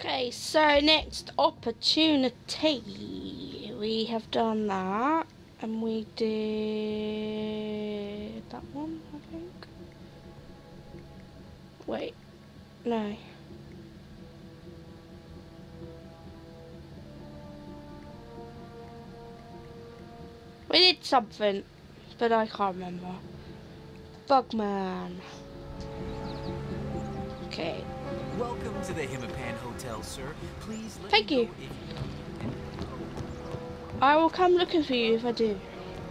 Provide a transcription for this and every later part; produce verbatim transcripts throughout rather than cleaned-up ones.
Okay, so next opportunity. We have done that, and we did that one, I think. Wait, no. We did something, but I can't remember. Bugman. Okay. Welcome to the Himmapan Hotel, sir. Please let Thank me you. know if you... I will come looking for you if I do.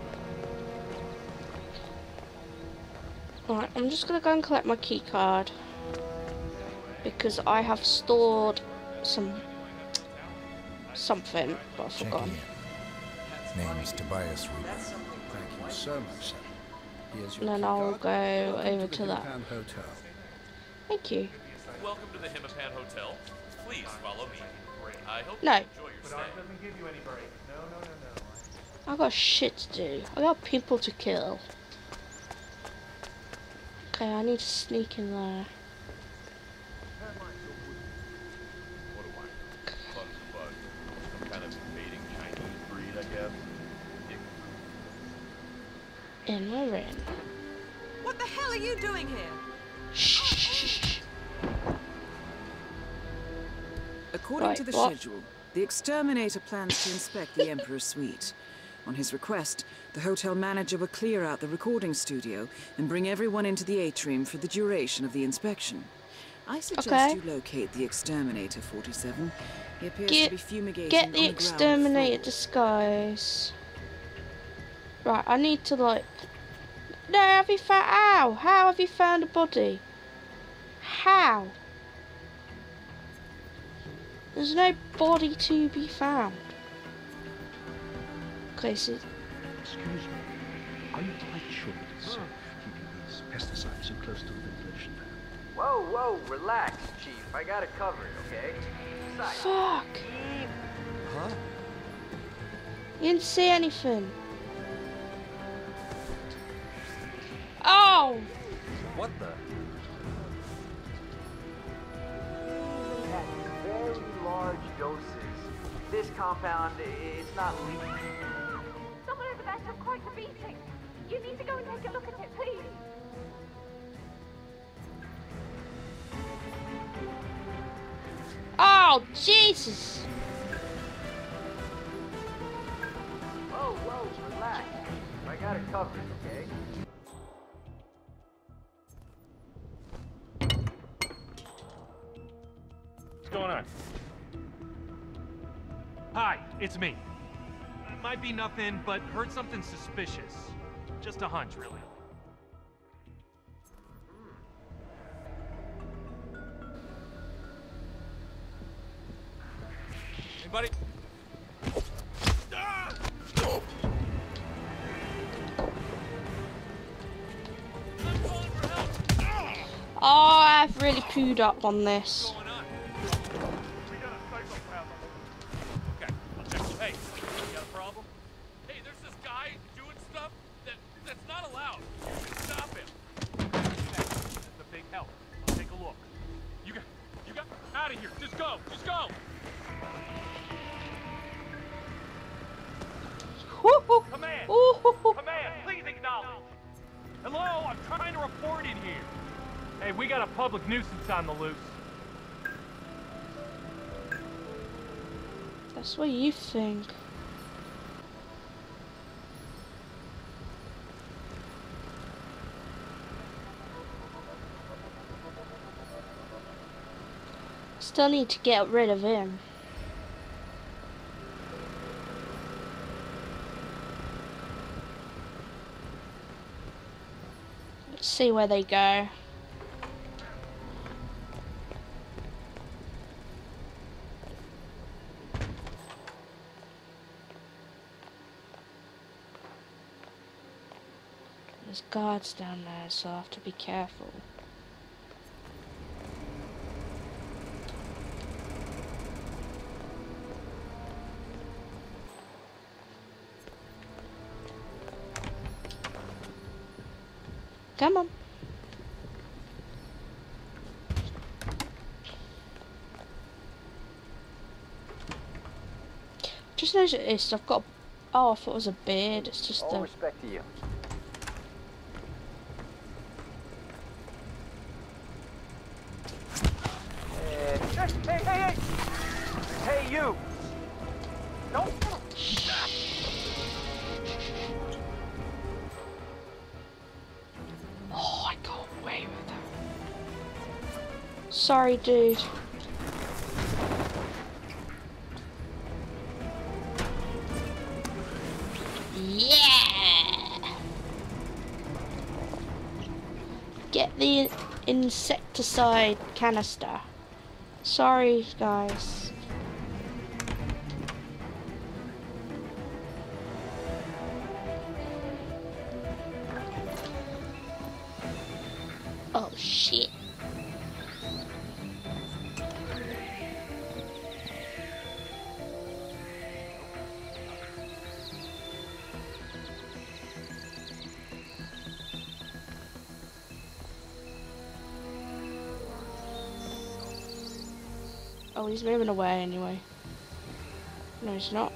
Right, I'm just gonna go and collect my key card because I have stored some something, but I've forgotten. His name is Tobias Ruber. Thank you so much, sir. Here's your And then key I'll card. go Welcome over to, to the that. Himmapan Hotel. Thank you. Welcome to the Himmapan Hotel. Please follow me. I hope No. you enjoy your stay. I got shit to do. I got people to kill. Okay, I need to sneak in there. What do I know? Bugs are bugs. Some kind of invading Chinese breed, I guess. In my room. What the hell are you doing here? Shh. According Right, to the what? schedule, the exterminator plans to inspect the Emperor's suite. On his request, the hotel manager will clear out the recording studio and bring everyone into the atrium for the duration of the inspection. I suggest Okay. you locate the exterminator, forty-seven. He appears Get- to be fumigating Get on the the ground exterminator floor. disguise. Right, I need to like. No, have you found? How? How have you found a body? How? There's no body to be found. Okay, so Excuse me, are you quite sure it is safe keeping these pesticides so close to the ventilation fan? Whoa, whoa, relax, Chief. I got it covered, okay? Besides, fuck. Huh? You didn't see anything. Oh! what the? At very large doses, this compound, i- it's not lethal. Someone at the back took quite a beating. You need to go and take a look at it, please. Oh, Jesus! Whoa, whoa, relax. I got it covered, okay? What's going on? Hi, it's me. It might be nothing, but heard something suspicious. Just a hunch, really. Anybody? Oh, I've really pooed up on this. Okay, I'll check. Hey, you got a problem? Hey, there's this guy doing stuff that that's not allowed. Stop him. That's a big help. I'll take a look. You got, you got out of here. Just go. Just go. Woo-hoo. Command! Woo-hoo-hoo. Command, please acknowledge. Hello, I'm trying to report in here. Hey, we got a public nuisance on the loose. That's what you think. Still need to get rid of him. Let's see where they go. There's guards down there, so I have to be careful. Come on. Just noticed I've got. Oh, I thought it was a beard. It's just All the. respect to you. Hey, hey, hey, hey! Hey, you! Don't. Oh, I got away with that. Sorry, dude. Yeah! Get the insecticide canister. Sorry, guys. Oh, shit. Oh, he's moving away anyway. No, he's not.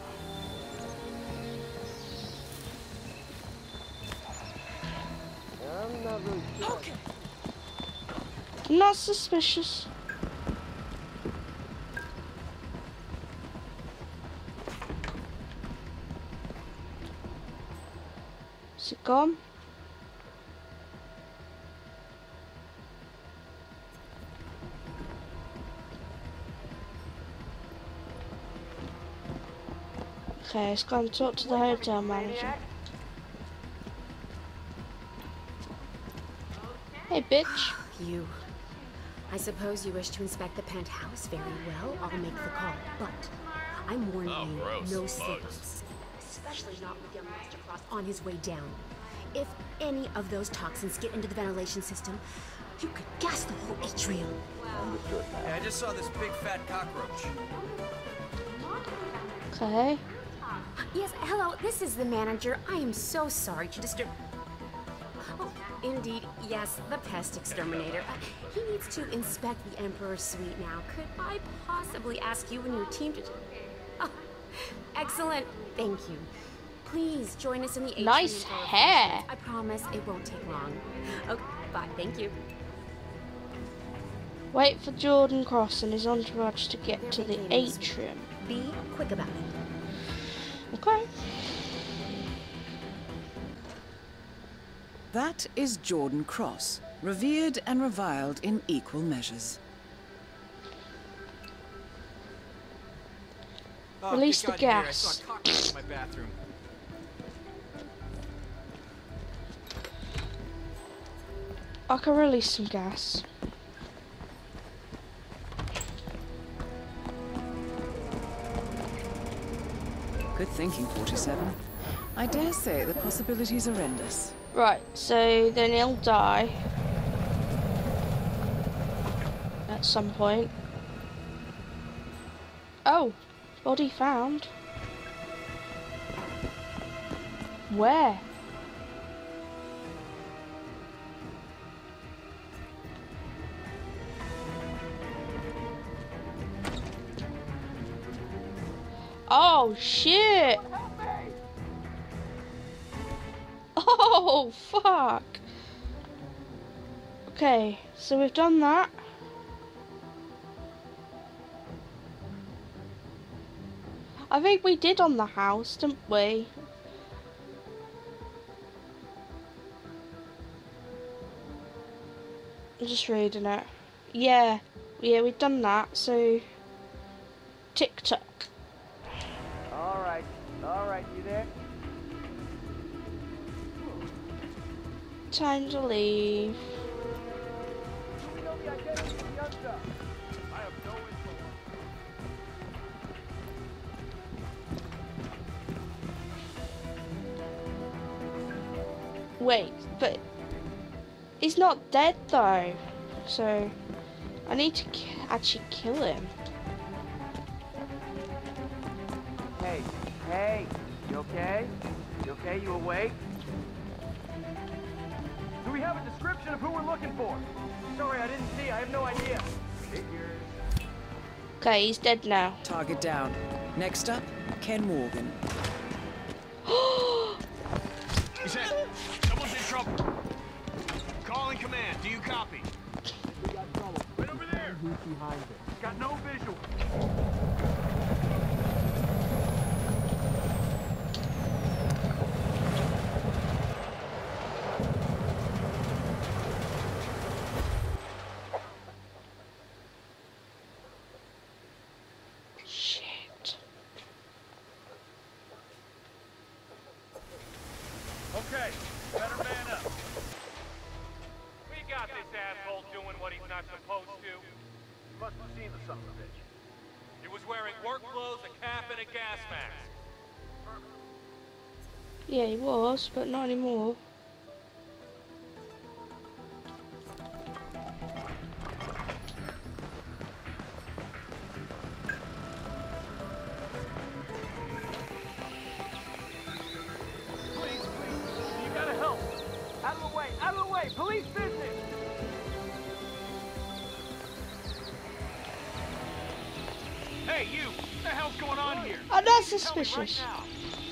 I'm not really sure. Okay. I'm not suspicious. Is it gone? Okay, let's go and talk to the hotel manager. Hey, bitch. You. I suppose you wish to inspect the penthouse. Very well, I'll make the call. But I'm warning Oh, you, gross. no Bugs. slip-ups. Especially not with young Master Frost on his way down. If any of those toxins get into the ventilation system, you could gas the whole atrium. Understood. Yeah, I just saw this big fat cockroach. Okay. Yes, hello, this is the manager. I am so sorry to disturb... Oh, indeed, yes, the pest exterminator. Uh, he needs to inspect the Emperor's suite now. Could I possibly ask you and your team to... Oh, excellent, thank you. Please join us in the atrium. Nice for hair. refreshments. I promise it won't take long. Okay, bye, thank you. Wait for Jordan Cross and his entourage to get They're to the vacating the atrium. Be quick about it. Okay. That is Jordan Cross, revered and reviled in equal measures. Oh, Release get the out of here. I gas. saw a cockroach in my bathroom. I can release some gas. Good thinking, forty-seven. I dare say the possibilities are endless. Right, so then he'll die at some point. Oh, body found. Where? Oh shit! Oh fuck! Okay, so we've done that. I think we did on the house, didn't we? I'm just reading it. Yeah, yeah, we've done that, so... TikTok. Alright, alright, you there? Time to leave. Do we know the identity of the youngster? I have no info. Wait, but he's not dead though, so I need to ki- actually kill him. Hey, hey, you okay? You okay? You awake? Do we have a description of who we're looking for? Sorry, I didn't see. I have no idea. Figures. Okay, he's dead now. Target down. Next up, Ken Morgan. He said, someone's in trouble. Calling command. Do you copy? We got trouble. Right over there. Who's behind it? Got no visual. Shit. Okay, better man up. We got this asshole doing what he's not supposed to. You must have seen the son of a bitch. He was wearing work clothes, a cap, and a gas mask. Yeah, he was, but not anymore. Please, please, you gotta help. Out of the way, out of the way, police business! Hey, you! What the hell's going on here? Oh, that's Tell me right suspicious. now.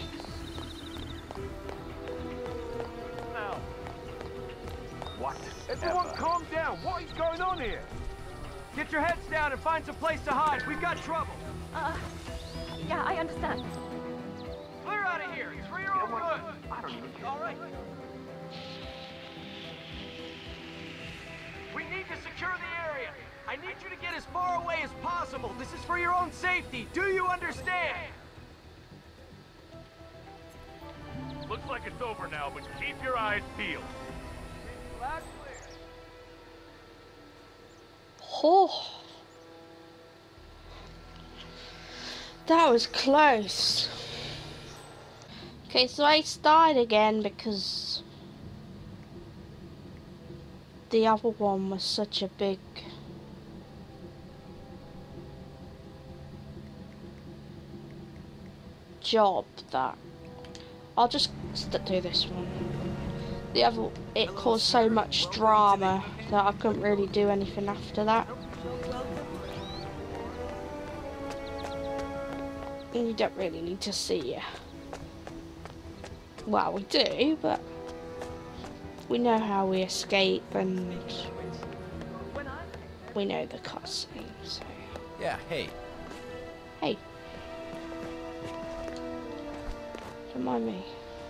Now, What? everyone calm down. What is going on here? Get your heads down and find some place to hide. We've got trouble. Uh, yeah, I understand. Clear out of here. It's for your own good. I don't even care. All right. We need to secure the area. I need you to get as far away as possible. This is for your own safety. Do you understand? Looks like it's over now, but keep your eyes peeled. Last clear. Oh. That was close. Okay, so Ace died again because the other one was such a big job that I'll just st do this one. The other, it caused so much drama that I couldn't really do anything after that. And you don't really need to see it. Well, we do, but we know how we escape and we know the cutscene, so. Yeah, hey. Hey. Remind me.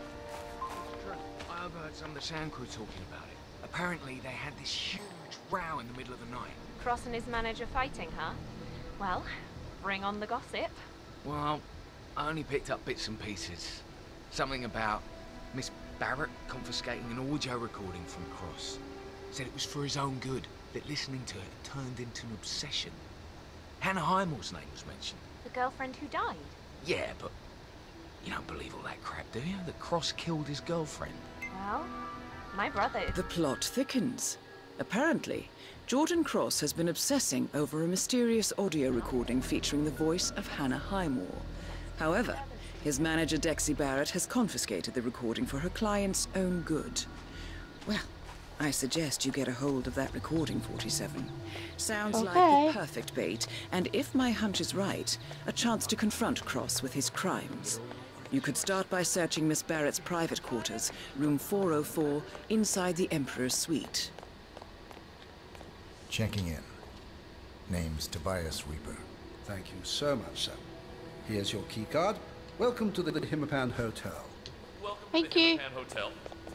I overheard some of the sound crew talking about it. Apparently, they had this huge row in the middle of the night. Cross and his manager fighting, huh? Well, bring on the gossip. Well, I only picked up bits and pieces. Something about Miss Barrett confiscating an audio recording from Cross. Said it was for his own good, that listening to it turned into an obsession. Hannah Highmore's name was mentioned. The girlfriend who died. Yeah, but you don't believe all that crap, do you? That Cross killed his girlfriend. Well, my brother... The plot thickens. Apparently, Jordan Cross has been obsessing over a mysterious audio recording featuring the voice of Hannah Highmore. However, his manager Dexy Barrett has confiscated the recording for her client's own good. Well, I suggest you get a hold of that recording, forty-seven. Sounds Okay. like the perfect bait, and if my hunch is right, a chance to confront Cross with his crimes. You could start by searching Miss Barrett's private quarters, room four oh four, inside the Emperor's suite. Checking in. Name's Tobias Reaper. Thank you so much, sir. Here's your keycard. Welcome to the Himmapan Hotel. Welcome Thank to the you. Himmapan Hotel.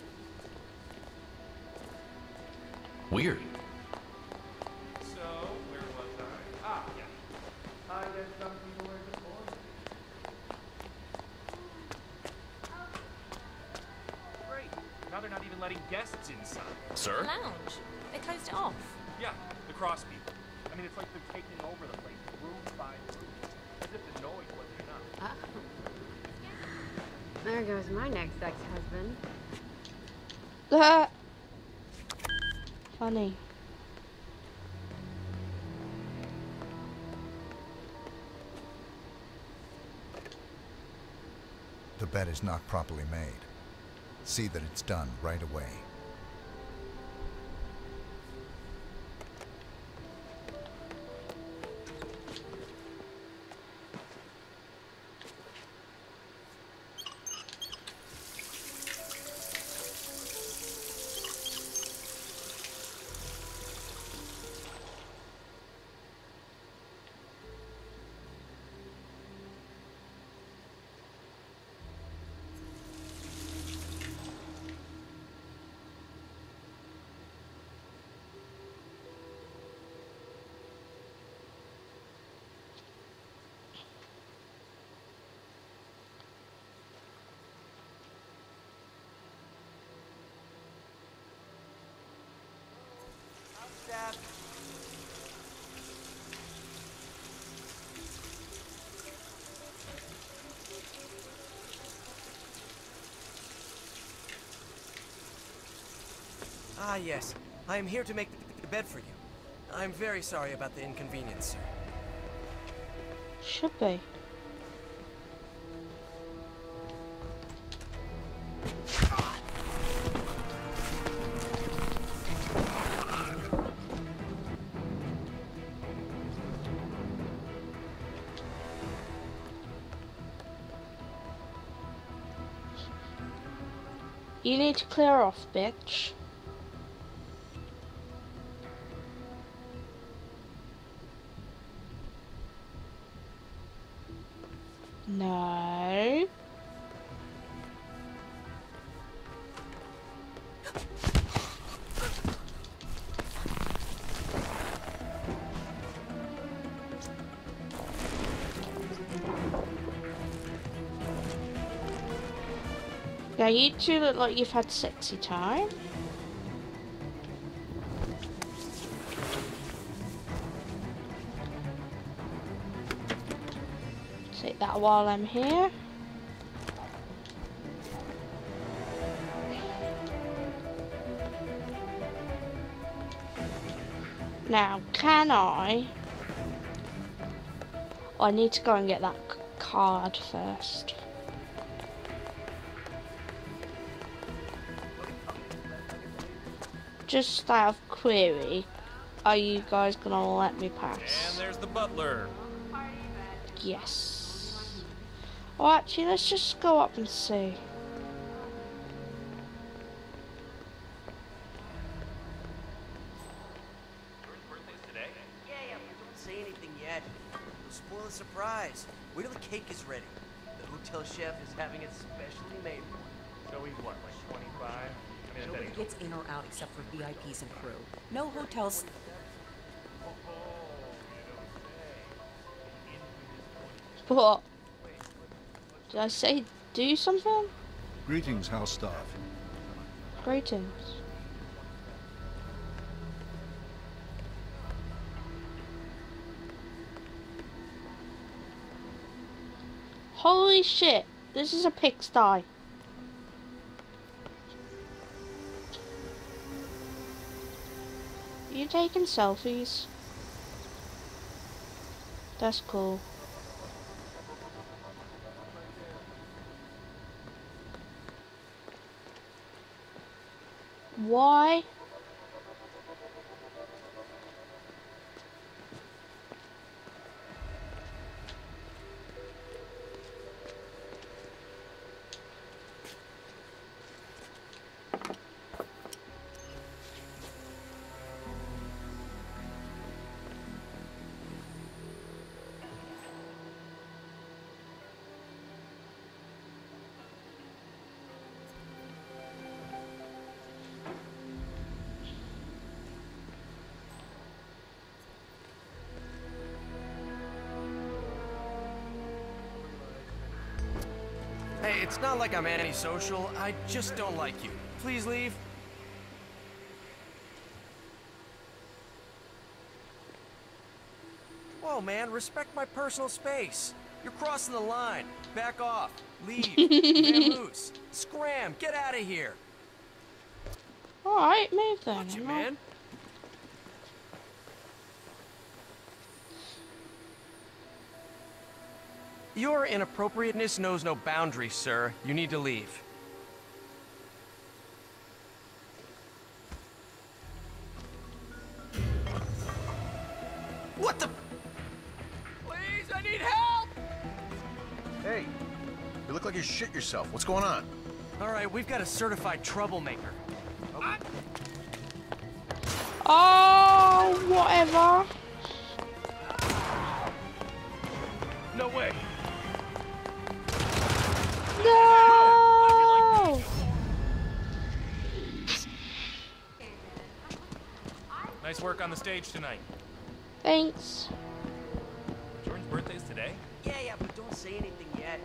Weird. So, where was I? Ah, yeah. I guess some people were before. Great. Now they're not even letting guests inside. Sir? Lounge. They closed it off. Yeah, the cross people. I mean, it's like they're taking over the place, room by room. As if the noise wasn't enough. There goes my next ex-husband. Uh, funny. The bed is not properly made. See that it's done right away. Ah, yes. I am here to make the bed for you. I'm very sorry about the inconvenience, sir. Should be. You need to clear off, bitch. No. Yeah, you two look like you've had sexy time. Take that while I'm here. Now, can I? Oh, I need to go and get that c card first. Just out of query, are you guys gonna let me pass? And there's the butler. Yes. Oh, actually, let's just go up and see. Today? Yeah, yeah, but don't say anything yet. It'll spoil the surprise. Wait till the cake is ready. The hotel chef is having it specially made for you. So he's what, like twenty-five? I mean, Nobody gets in or out except for V I Ps and crew. No hotels. What? Did I say do something? Greetings, house staff. Greetings. Holy shit, this is a pigsty. You taking selfies? That's cool. Why? Hey, it's not like I'm antisocial. I just don't like you. Please leave. Whoa, man, respect my personal space. You're crossing the line. Back off. Leave. Vamoose. Scram. Get out of here. Alright, move then. Watch it, man. Your inappropriateness knows no boundaries, sir. You need to leave. What the? Please, I need help! Hey, you look like you shit yourself. What's going on? All right, we've got a certified troublemaker. Oh, oh whatever. No way. No! Nice work on the stage tonight. Thanks. Jordan's birthday's today? yeah, yeah, but don't say anything yet.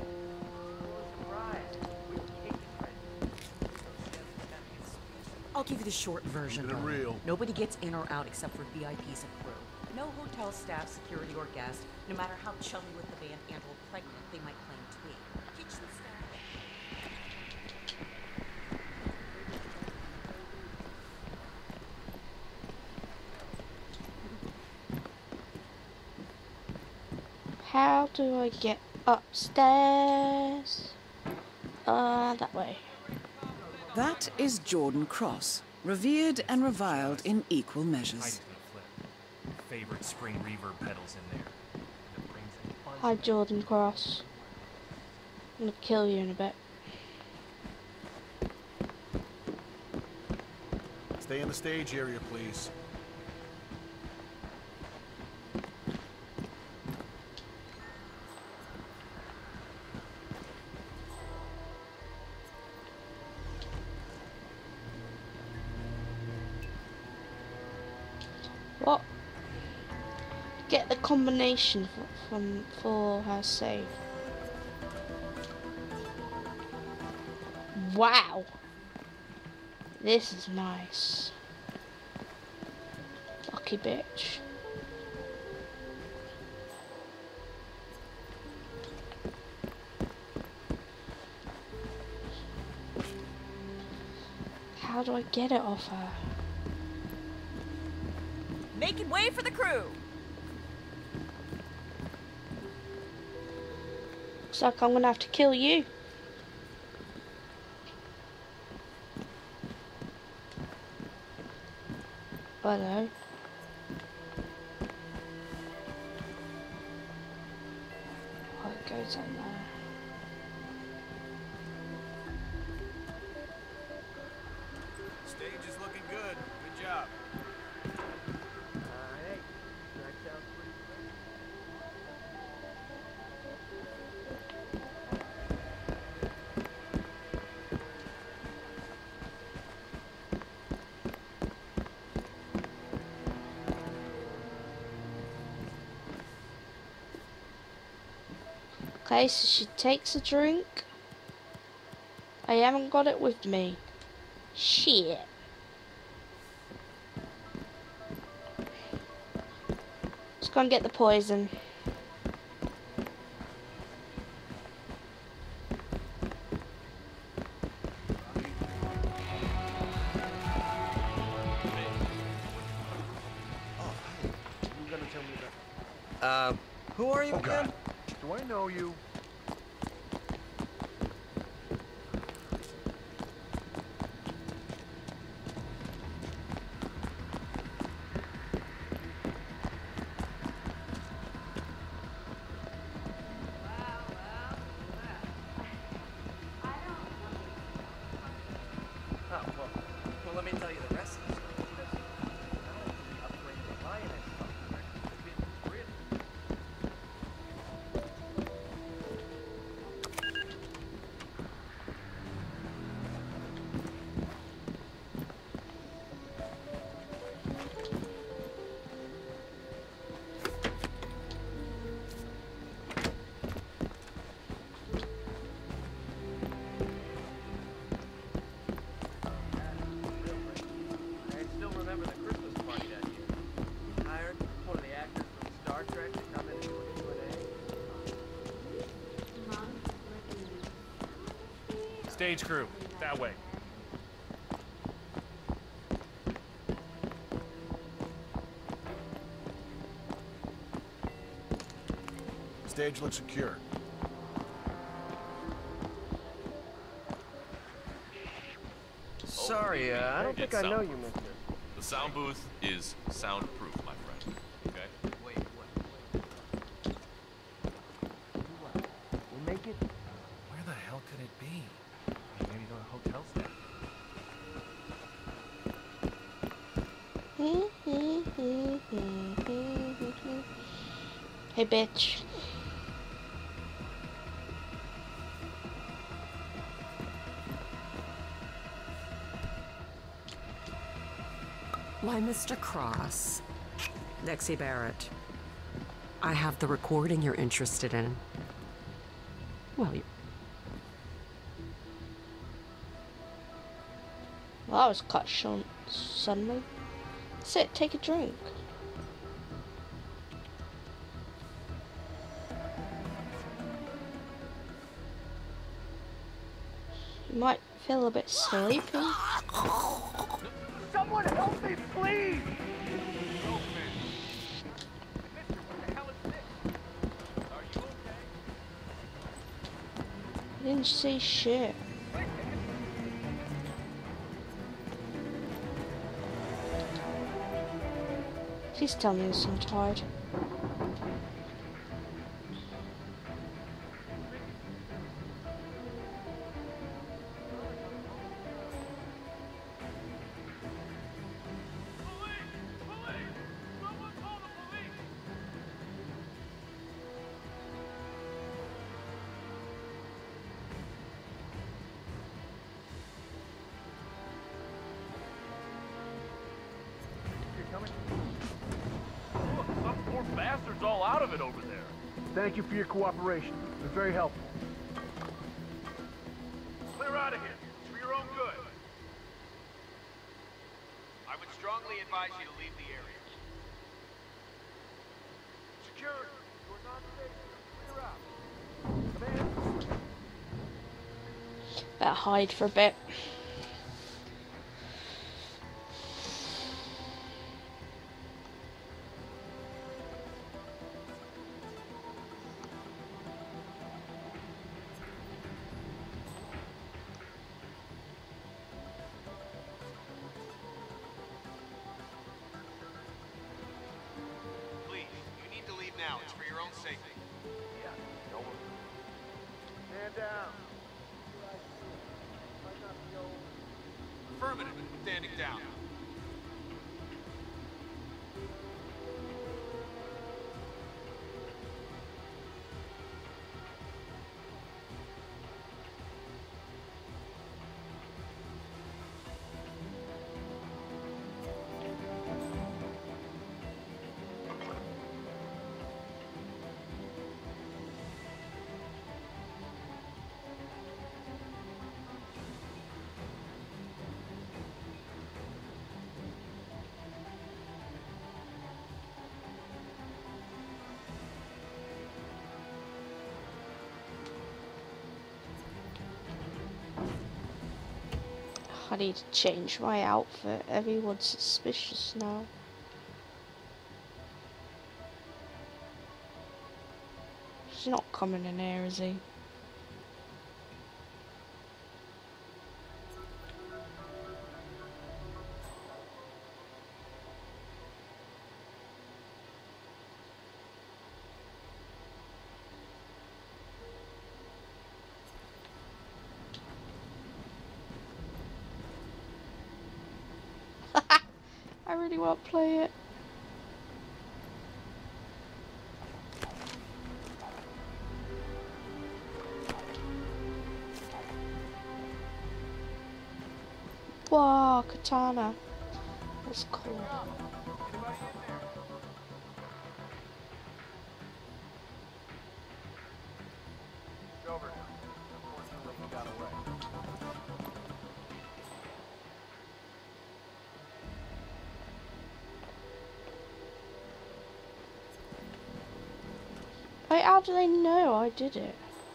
I'll give you the short version. Keep it real. Nobody gets in or out except for V I Ps and crew. No hotel staff, security, or guest, no matter how chummy with the band and or pregnant they might claim to be. Kitchen staff. How do I get upstairs? Uh, that way. That is Jordan Cross, revered and reviled in equal measures. Favorite spring reverb pedals in there. Hi, Jordan Cross. I'm gonna kill you in a bit. Stay in the stage area, please. What? Get the combination for, from for her save. Wow, this is nice. Lucky bitch. How do I get it off her? Making way for the crew. Looks like I'm gonna have to kill you. I know. Oh, it goes on there. Stage is looking good. Good job. Okay, so she takes a drink. I haven't got it with me. Shit. Let's go and get the poison. You gonna tell me that? Uh, who are you Oh, again? God. Do I know you? Oh, well, well, let me tell you the rest of the story. Not only did we upgrade the lioness software, but we really I still remember the Christmas party that year. We hired one of the actors from Star Trek to come in and do a Q and A. Stage crew, that way. Stage looks secure. Sorry, uh, I don't think I know you, mister. The sound booth is soundproof, my friend. Okay? Wait, what? What? We make it? Where the hell could it be? Maybe the hotel staff. Hey, bitch. Why, Mister Cross. Lexi Barrett. I have the recording you're interested in. Well, you... Well, that was cut short suddenly. Sit, take a drink. You might feel a bit sleepy. Someone help me, please! I didn't see shit. Please tell me this, I'm tired. Bastards all out of it over there. Thank you for your cooperation. It's been very helpful. Clear out of here. It's for your own good. I would strongly advise you to leave the area. Security, you're not safe. Clear out. Command. Better hide for a bit. Now, it's for your own safety. Yeah, no one. Stand down. Affirmative. Standing down. I need to change my outfit. Everyone's suspicious now. He's not coming in here, is he? I really want to play it. Wow, katana. That's cool. Over. Unfortunately, he got away. Like, how do they know I did it?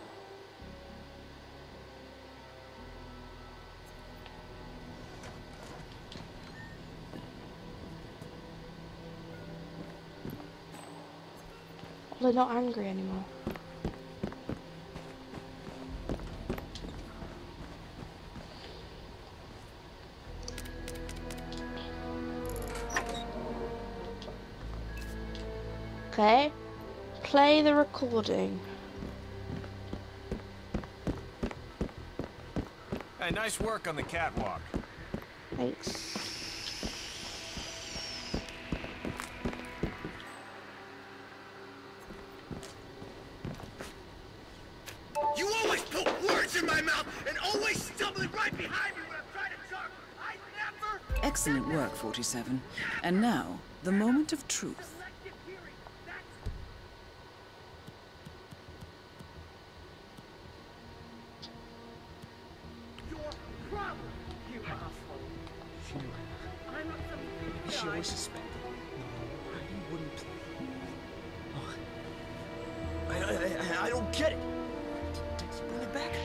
They're not angry anymore. Okay. Play the recording. Hey, nice work on the catwalk. Thanks. You always put words in my mouth and always stumbling right behind me when I'm trying to talk. I never... Excellent work, forty-seven. And now, the moment of truth. She always suspected. No, he wouldn't play. Oh. I, I, I, I don't get it. Bring it back.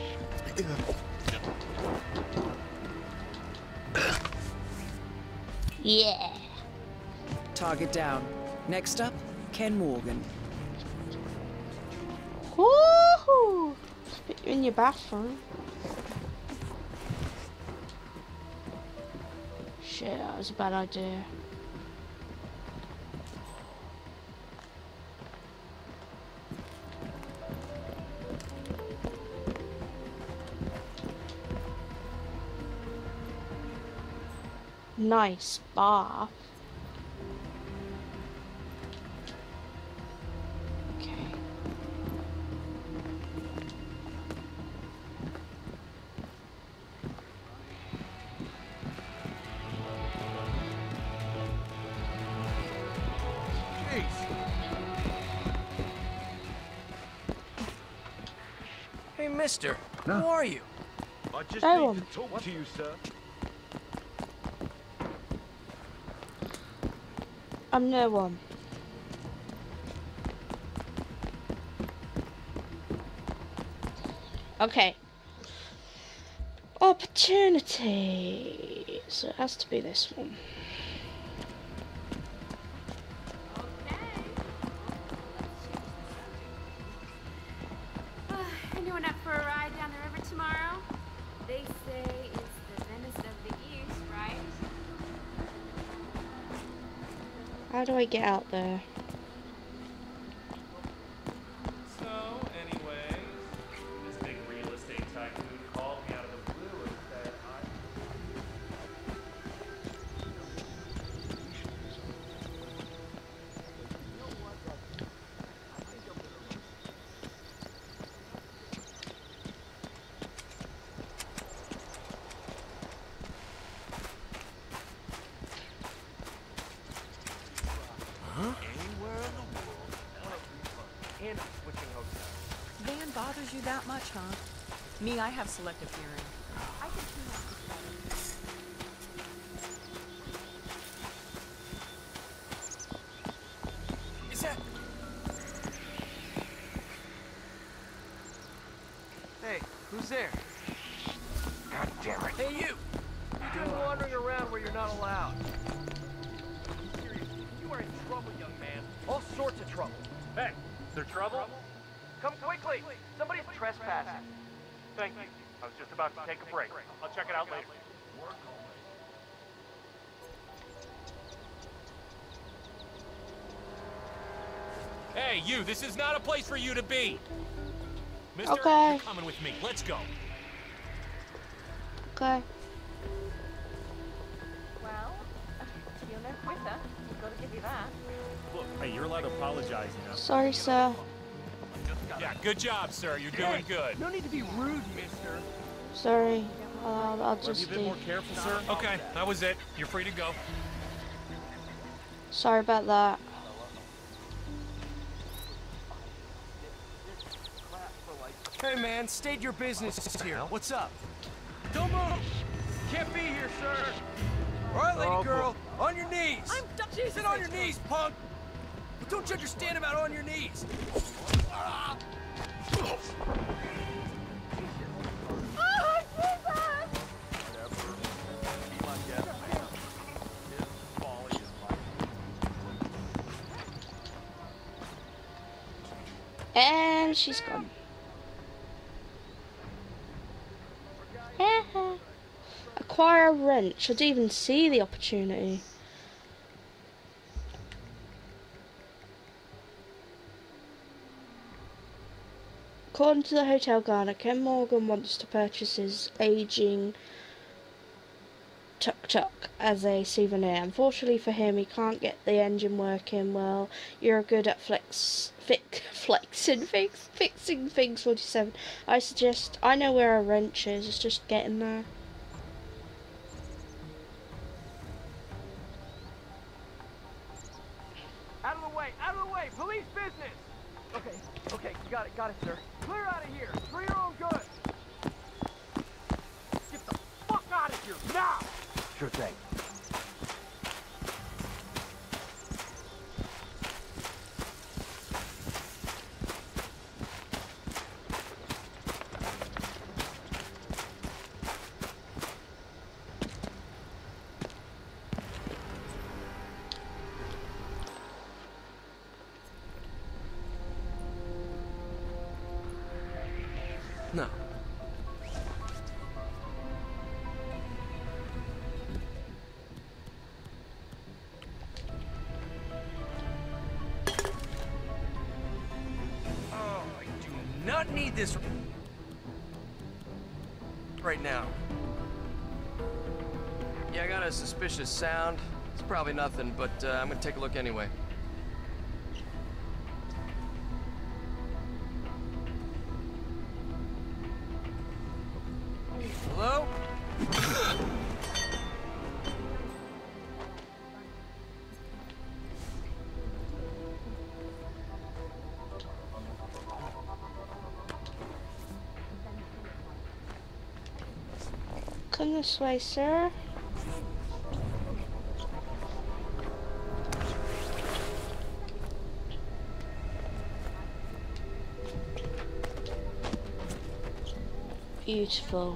Yeah. Target down. Next up, Ken Morgan. Woohoo! Put you in your bathroom. Shit, that was a bad idea. Nice bath. Okay. Jeez. Hey, mister. No. Who are you? I just Oh. need to talk to you, sir. I'm no one. Okay. Opportunity. So it has to be this one. Anyone up for a ride down the river tomorrow? They say it's the Venice of the East, right? How do I get out there? So, anyways, this big real estate tycoon called me out of the blue and said, I... Anywhere in the world. And I'm switching hotels. Van bothers you that much, huh? Me, I have selective hearing. I can tune out this better. Is that... Hey, who's there? God damn it. Hey, you! You're doing wandering around where you're not allowed. Seriously, you are in trouble, young man. All sorts of trouble. Hey, is there trouble? Come quickly! Somebody's trespassing. Thank you. I was just about to take a break. I'll check it out later. Hey, you, this is not a place for you to be. Mister, Okay. you're coming with me. Let's go. Okay. Well, you're no quitter. You've got to give you that. Look, hey, you're allowed to apologize, you know. Sorry, sir. Yeah, good job, sir. You're doing good. No need to be rude, mister. Sorry. I'll, I'll Have you just been leave. more careful, sir? Okay, that was it. You're free to go. Sorry about that. Hey, man, state your business here. What's up? Don't move! Can't be here, sir! All right, lady Oh, girl, on your knees! I'm Sit on your knees, punk! But don't you understand about on your knees? Ah. And she's gone. Acquire a wrench. I didn't even see the opportunity. According to the hotel guide, Ken Morgan wants to purchase his aging tuk-tuk as a souvenir. Unfortunately for him, he can't get the engine working well. You're good at flex, fix, flexing things, fixing things, forty-seven. I suggest, I know where a wrench is, it's just getting there. Out of the way! Out of the way! Police business! Okay, okay, got it, got it, sir. Clear out of here! For your own good! Get the fuck out of here, now! Sure thing. No. Oh, I do not need this right now. Yeah, I got a suspicious sound. It's probably nothing, but uh, I'm gonna take a look anyway. Hello? Come this way, sir. Beautiful.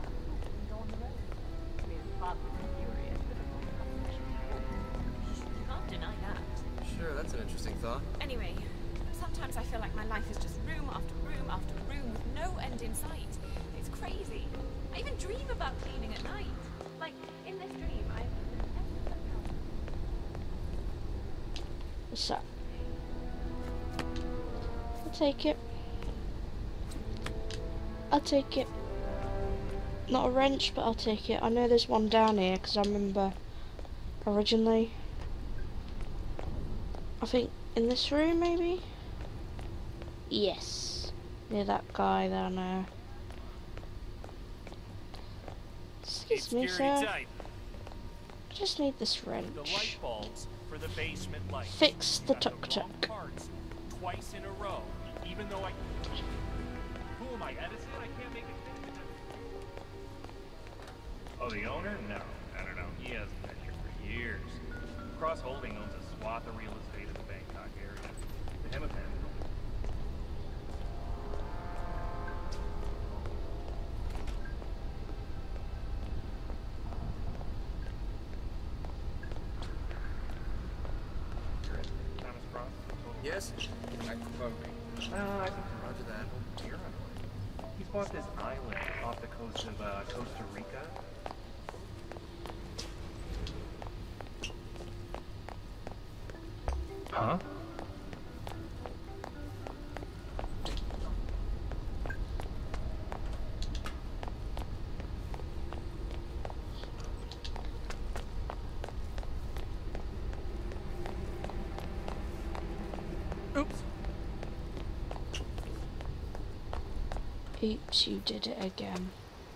Can't deny that. Sure, that's an interesting thought. Anyway, sometimes I feel like my life is just room after room after room with no end in sight. It's crazy. I even dream about cleaning at night. Like, in this dream, I... What's that? I'll take it. I'll take it. Not a wrench, but I'll take it. I know there's one down here because I remember originally. I think in this room, maybe? Yes. Near that guy there now. Excuse me, sir. I just need this wrench. The light bulbs for the basement light. Fix the tuk-tuk. Twice in a row, even though I... Who am I, Edison? I can't make it. Oh, the owner? No, I don't know. He hasn't been here for years. Cross Holding owns a swath of real estate in the Bangkok area. The Hemapan. Thomas Cross? Yes? I confirm me. Uh, I think Roger that. you're on. He's bought this island off the coast of uh, Costa Rica. Huh? Oops. Oops, you did it again.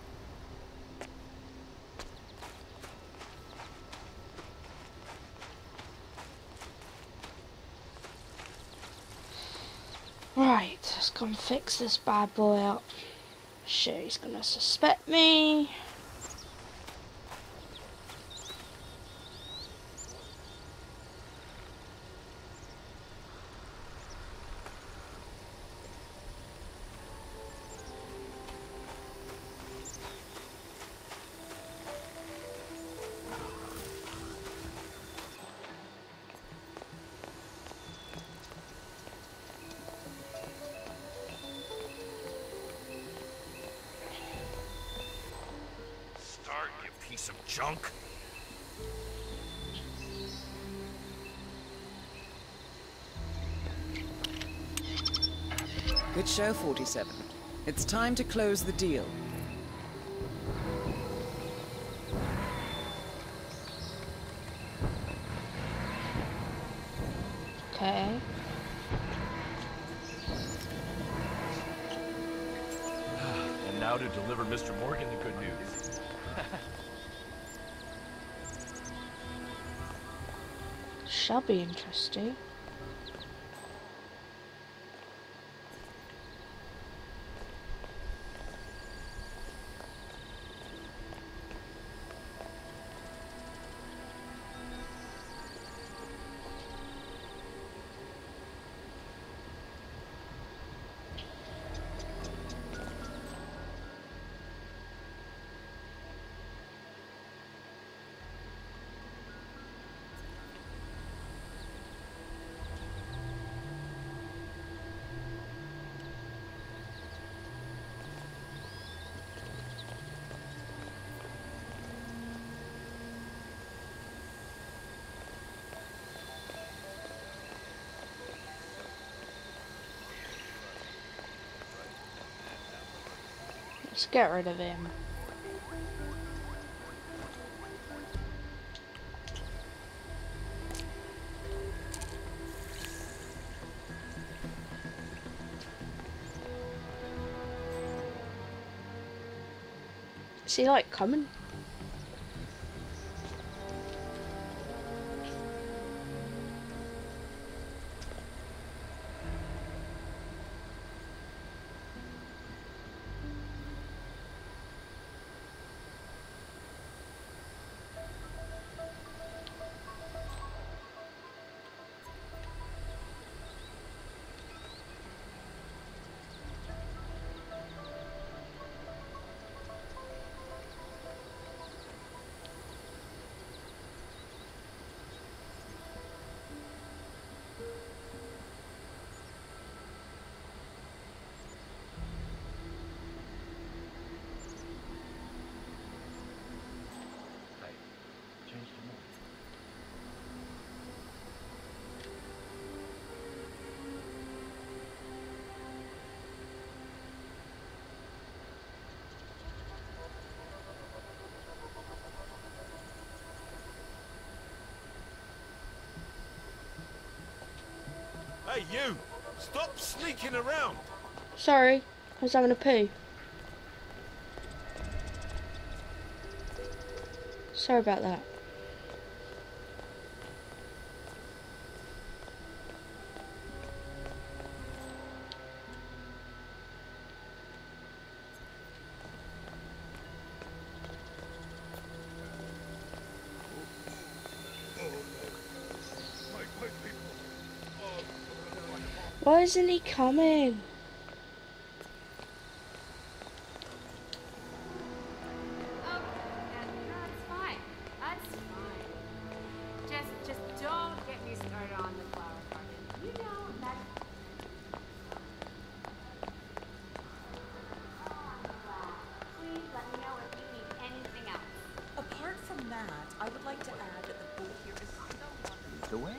Right, let's go and fix this bad boy up. Sure, he's gonna suspect me. Piece of junk. Good show, forty-seven. It's time to close the deal. Okay. And now to deliver Mister Morgan the good news. Shall be interesting. Let's get rid of him. Is he like coming? Hey, you! Stop sneaking around! Sorry, I was having a poo. Sorry about that. Why isn't he coming? Oh, that's fine. That's fine. Just, just don't get me started on the flower garden. You know that. Please let me know if you need anything else. Apart from that, I would like to add that the pool here is so wonderful. The way.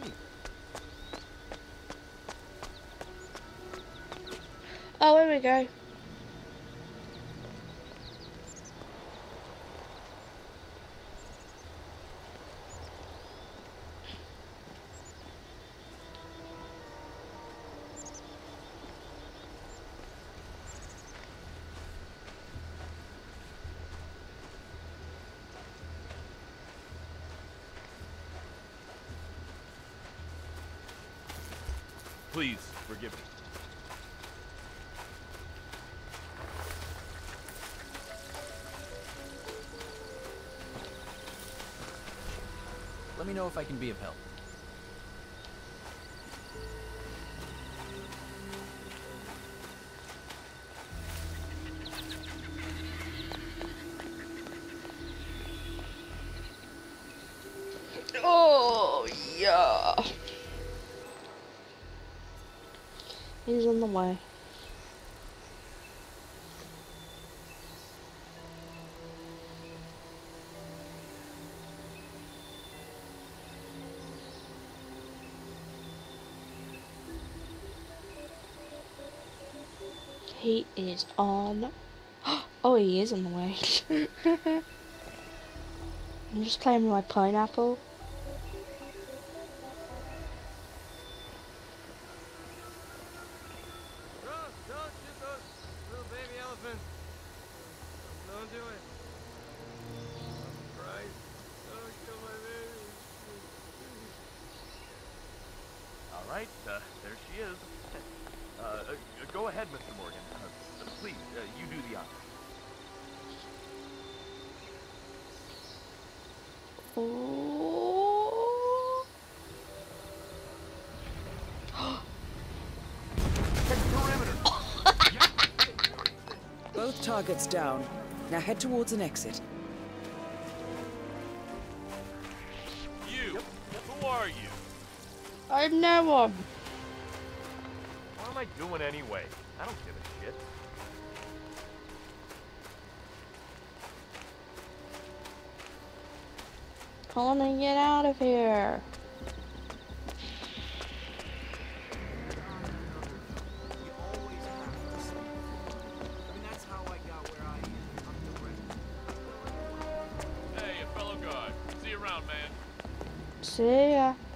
Oh, here we go. Please, forgive me. Let me know if I can be of help. Oh, yeah. He's on the way. He is on. Oh, he is on the way. I'm just playing with my pineapple. All right, uh, there she is. Uh, uh, go ahead, Mister Morgan. Uh, please, uh, you do the honors. Oh. Both targets down. Now head towards an exit. You, who are you? I'm no one. What am I doing anyway? I don't give a shit. I wanna get out of here. You always have to sleep. I mean, that's how I got where I am. See ya.